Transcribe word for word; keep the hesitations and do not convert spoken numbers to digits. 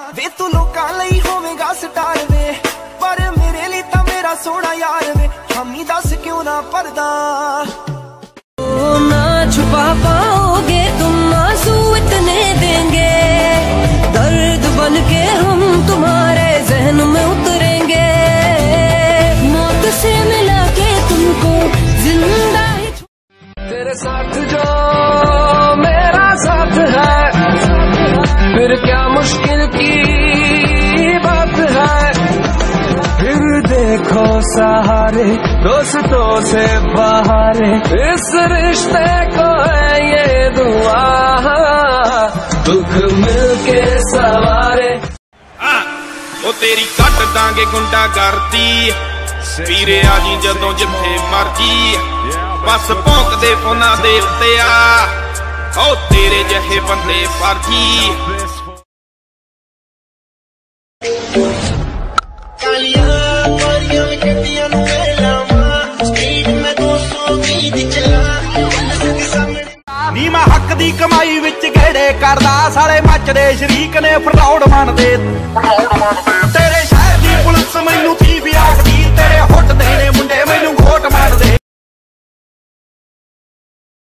वे तू लोकां लई होवेगा स्टार वे, पर मेरे लिए ता मेरा सोना यार वे। हमी दस क्यों ना पर्दा ना छुपा पाओगे तुम, आंसू इतने देंगे, दर्द बन के हम तुम्हारे जहन में उतरेंगे। मौत से मिला के तुमको जिंदा ही तेरे साथ जो मेरा साथ है, फिर क्या मुश्किल की बात है। फिर देखो सहारे दोस्तों से बाहर, इस रिश्ते को है ये दुआ, दुख मिलके सवारे। ओ तेरी कट दांगे गुंडा करदी, पीरे आजी जदों जिथे मर्जी, बस भौंकदे फोना दे उत्ते आ, ओ तेरे जहे बंदे फर्जी। नी मैं हक दी कमाई विच गेड़े करदा, साले मचदे शरीक ने फरौड़ मनदे तेरे